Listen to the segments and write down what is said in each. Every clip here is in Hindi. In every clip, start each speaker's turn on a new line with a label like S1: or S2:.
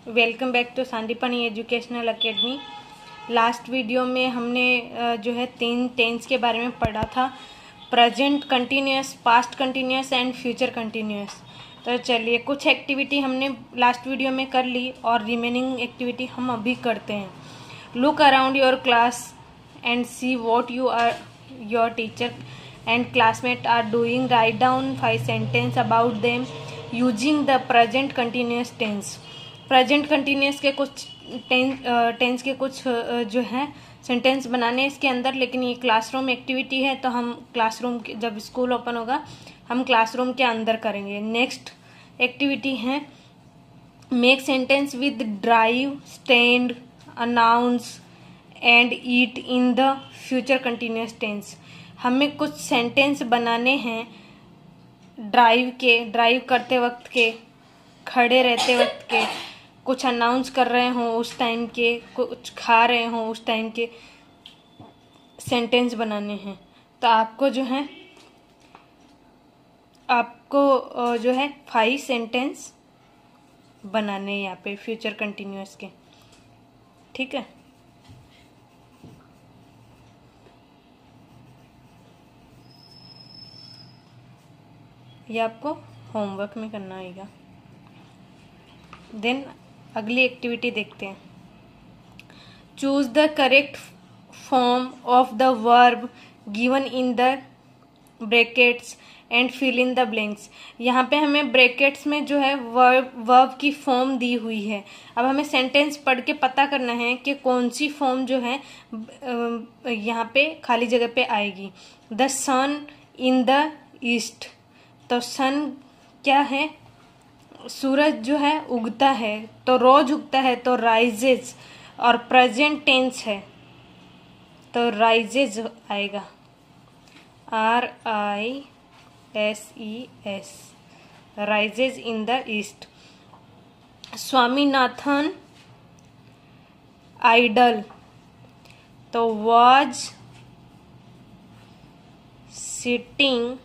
S1: Welcome back to Sandipani educational academy. Last video में हमने जो है 3 टेंस के बारे में पढ़ा था, present continuous, past continuous and future continuous. तो चलिए कुछ एक्टिविटी हमने लास्ट वीडियो में कर ली और रिमेनिंग एक्टिविटी हम अभी करते हैं। Look around your class and see what you are your teacher and classmate are doing. Write down 5 sentence about them using the present continuous tense. Present continuous के कुछ टेंस के कुछ जो है सेंटेंस बनाने इसके अंदर, लेकिन ये क्लासरूम एक्टिविटी है तो हम क्लासरूम के जब स्कूल ओपन होगा हम क्लासरूम के अंदर करेंगे। नेक्स्ट एक्टिविटी है make sentence with drive, stand, announce and eat in the future continuous tense. हमें कुछ सेंटेंस बनाने हैं ड्राइव करते वक्त के, खड़े रहते वक्त के, कुछ अनाउंस कर रहे हों उस टाइम के, कुछ खा रहे हों उस टाइम के सेंटेंस बनाने हैं। तो आपको जो है 5 सेंटेंस बनाने हैं यहाँ पे फ्यूचर कंटिन्यूअस के, ठीक है। ये आपको होमवर्क में करना आएगा। देन अगली एक्टिविटी देखते हैं। Choose the correct form of the verb given in the brackets and fill in the blanks. यहाँ पे हमें ब्रैकेट्स में जो है वर्ब की फॉर्म दी हुई है। अब हमें सेंटेंस पढ़ के पता करना है कि कौन सी फॉर्म जो है यहाँ पे खाली जगह पे आएगी। The sun in the east, तो सन क्या है, सूरज जो है उगता है, तो रोज उगता है तो राइजेज, और प्रेजेंट टेंस है तो राइजेज आएगा, RISES, rises in the east. Swaminathan idle, तो वाज सिटिंग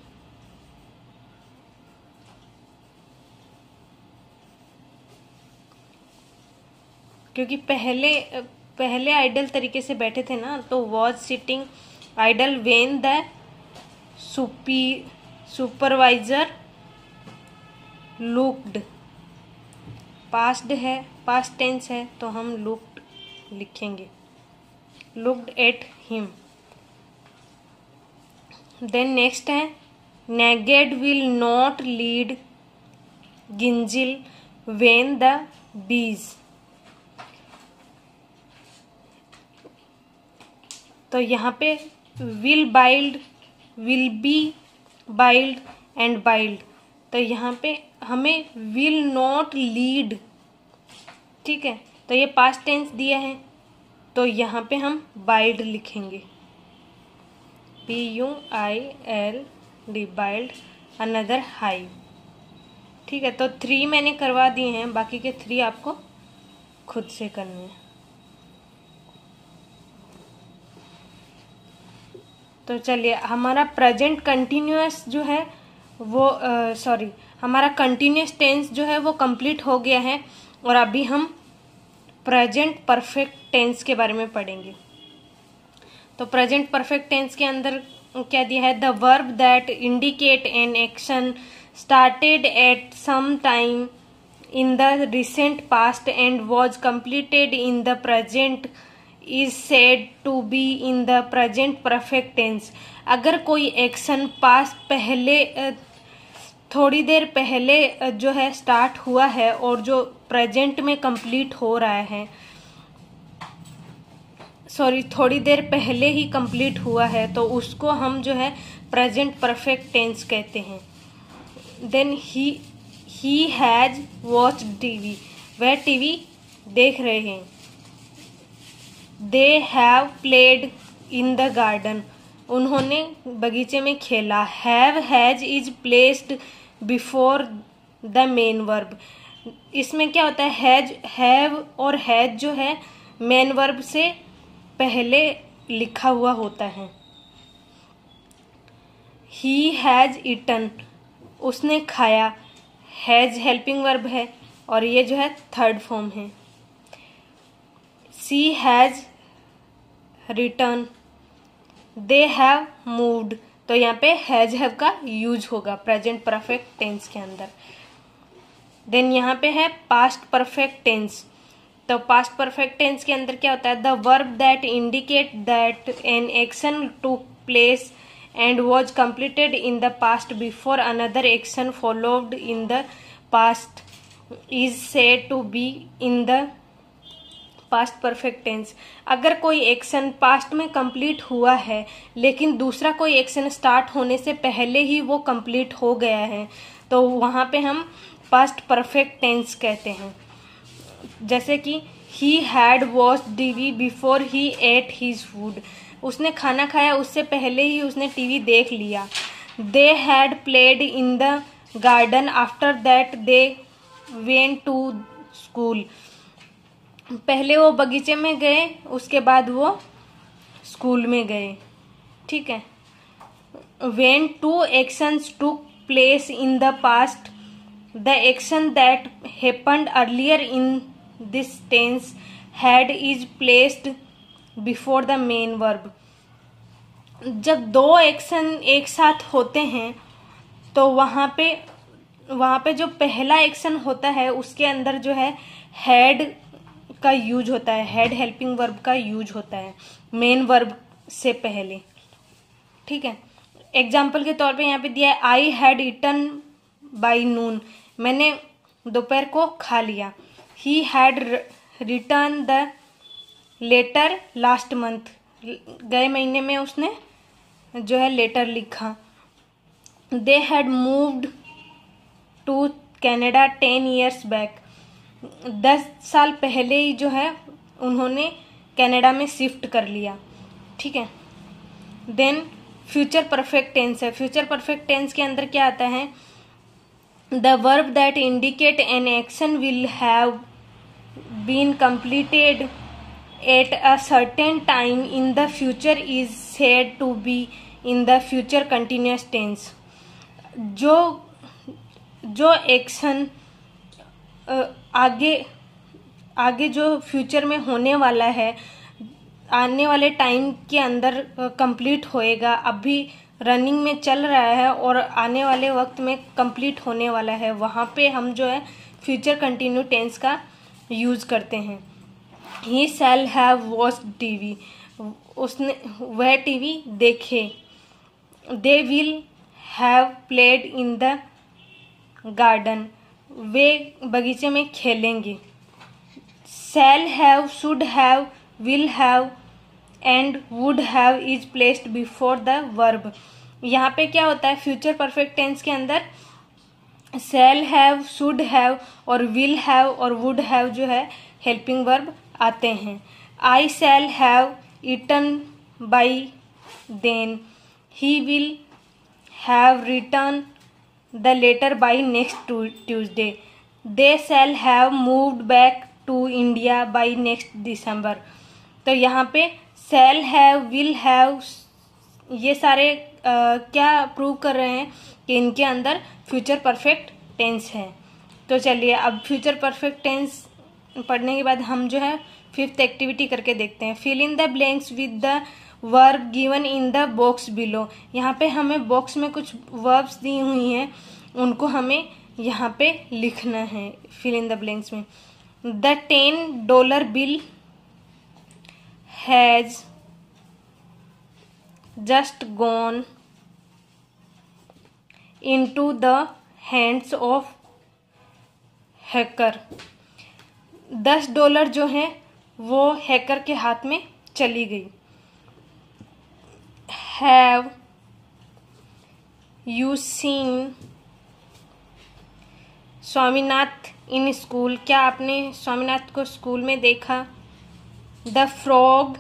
S1: क्योंकि पहले आइडल तरीके से बैठे थे ना, तो was sitting idle when the supervisor looked. Past है, पास्ट टेंस है तो हम लुक्ड लिखेंगे, looked at him. Then next है नेगेड विल नॉट लीड गिंजिल व्हेन द बीज, तो यहाँ पे will build, will be build and build, तो यहाँ पे हमें विल नॉट लीड, ठीक है। तो ये पास्ट टेंस दिया है तो यहाँ पे हम बाइल्ड लिखेंगे, BUILD, बाइल्ड, अनदर हाइव, ठीक है। तो 3 मैंने करवा दिए हैं, बाकी के 3 आपको खुद से करने हैं। तो चलिए हमारा प्रेजेंट कंटिन्यूअस जो है वो हमारा कंटिन्यूअस टेंस जो है वो कंप्लीट हो गया है, और अभी हम प्रेजेंट परफेक्ट टेंस के बारे में पढ़ेंगे। तो प्रेजेंट परफेक्ट टेंस के अंदर क्या दिया है, the verb that indicate an action started at some time in the recent past and was completed in the present is said to be in the present perfect tense। अगर कोई एक्शन पास पहले थोड़ी देर पहले जो है स्टार्ट हुआ है और जो प्रेजेंट में कंप्लीट हो रहा है, थोड़ी देर पहले ही कंप्लीट हुआ है, तो उसको हम जो है प्रेजेंट परफेक्ट टेंस कहते हैं। Then he has watched TV, वह टीवी देख रहे हैं। They have played in the garden, उन्होंने बगीचे में खेला। Have, has is placed before the main verb। इसमें क्या होता है, हैज, हैव और हैज जो है मेन वर्ब से पहले लिखा हुआ होता है। He has eaten, उसने खाया। हैज हेल्पिंग वर्ब है और ये जो है थर्ड फॉर्म है। She has return, they have moved, तो यहाँ पे हैज हैव का यूज होगा प्रेजेंट परफेक्ट टेंस के अंदर। देन यहाँ पे है पास्ट परफेक्ट टेंस। तो पास्ट परफेक्ट टेंस के अंदर क्या होता है? The verb that indicate that an action took place and was completed in the past before another action followed in the past is said to be in the past perfect tense. अगर कोई एक्शन पास्ट में कंप्लीट हुआ है लेकिन दूसरा कोई एक्शन स्टार्ट होने से पहले ही वो कंप्लीट हो गया है, तो वहाँ पे हम पास्ट परफेक्ट टेंस कहते हैं। जैसे कि he had watched TV before he ate his food, उसने खाना खाया उससे पहले ही उसने टीवी देख लिया। They had played in the garden after that they went to school, पहले वो बगीचे में गए उसके बाद वो स्कूल में गए। ठीक है। When two actions took place in the past, the action that happened earlier in this tense had is placed before the main verb. जब दो एक्शन एक साथ होते हैं तो वहाँ पे जो पहला एक्शन होता है उसके अंदर जो है हैड का यूज होता है, हैड हेल्पिंग वर्ब का यूज होता है मेन वर्ब से पहले। ठीक है। एग्जाम्पल के तौर पे यहाँ पे दिया है I had eaten by noon, मैंने दोपहर को खा लिया। He had return the letter last month, गए महीने में उसने जो है लेटर लिखा। They had moved to Canada 10 years back, 10 साल पहले ही जो है उन्होंने कनाडा में शिफ्ट कर लिया। ठीक है। देन फ्यूचर परफेक्ट टेंस है। फ्यूचर परफेक्ट टेंस के अंदर क्या आता है? The verb that indicate an action will have been completed at a certain time in the future is said to be in the future continuous tense. जो एक्शन आगे जो फ्यूचर में होने वाला है, आने वाले टाइम के अंदर कंप्लीट होएगा, अभी रनिंग में चल रहा है और आने वाले वक्त में कंप्लीट होने वाला है, वहाँ पे हम जो है फ्यूचर कंटिन्यू टेंस का यूज करते हैं। He shall have watched TV, उसने वह टीवी देखे। They will have played in the garden, वे बगीचे में खेलेंगे। Shall have, should have, will have and would have is placed before the verb. यहाँ पे क्या होता है? फ्यूचर परफेक्ट टेंस के अंदर शैल हैव, शुड हैव और विल हैव और वुड हैव जो है हेल्पिंग वर्ब आते हैं। I shall have eaten by then, he will have return the letter by next Tuesday, they shall have moved back to India by next December. तो यहाँ पे शैल हैव, विल हैव, ये सारे क्या प्रूव कर रहे हैं कि इनके अंदर फ्यूचर परफेक्ट टेंस है। तो चलिए अब फ्यूचर परफेक्ट टेंस पढ़ने के बाद हम जो है 5th एक्टिविटी करके देखते हैं। Fill in the blanks with the verb given in the box below. यहाँ पे हमें बॉक्स में कुछ वर्ब्स दी हुई हैं, उनको हमें यहाँ पे लिखना है फिल इन द ब्लैंक्स में। The $10 bill has just gone into the hands of hacker. $10 जो है वो हैकर के हाथ में चली गई। Have you seen Swaminath in school, क्या आपने स्वामीनाथ को स्कूल में देखा। The frog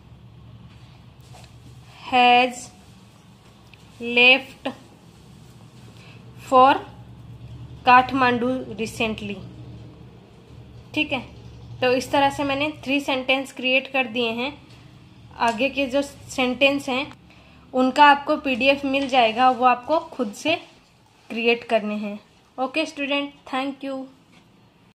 S1: has left for Kathmandu recently. ठीक है। तो इस तरह से मैंने 3 सेंटेंस क्रिएट कर दिए हैं। आगे के जो सेंटेंस हैं उनका आपको PDF मिल जाएगा, वो आपको खुद से क्रिएट करने हैं। Okay student, thank you.